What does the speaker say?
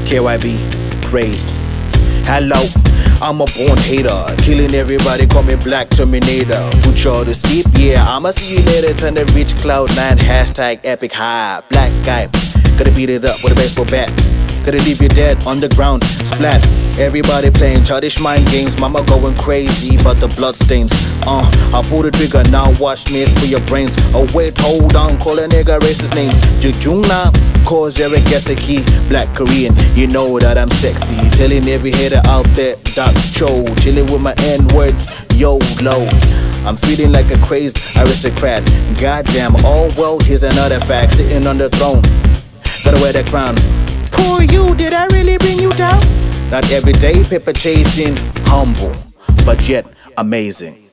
KYB, crazed. Hello, I'm a born hater, killing everybody, call me black terminator. Put y'all to sleep, yeah, I'ma see you later. Turn to reach cloud9, hashtag epic high. Black guy, gotta beat it up with a baseball bat. Gotta leave you dead on the ground, splat. Everybody playing childish mind games, mama going crazy, but the bloodstains. I pull the trigger, now watch me for your brains. Oh wait, hold on, call a nigga racist names. Jung now, cause you're a gesekgi, black Korean, you know that I'm sexy. Telling every hater out there, dak-cho, chilling with my N-words, YOLO. I'm feeling like a crazed aristocrat. Goddamn, oh well, here's another fact. Sitting on the throne, gotta wear that crown. Poor you, did I really bring you down? Not every day, paper chasing, humble, but yet amazing.